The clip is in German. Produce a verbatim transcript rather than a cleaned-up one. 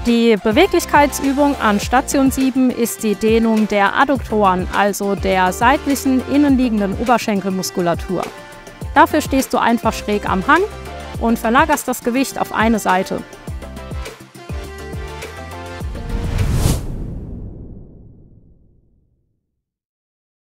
Die Beweglichkeitsübung an Station sieben ist die Dehnung der Adduktoren, also der seitlichen innenliegenden Oberschenkelmuskulatur. Dafür stehst du einfach schräg am Hang und verlagerst das Gewicht auf eine Seite.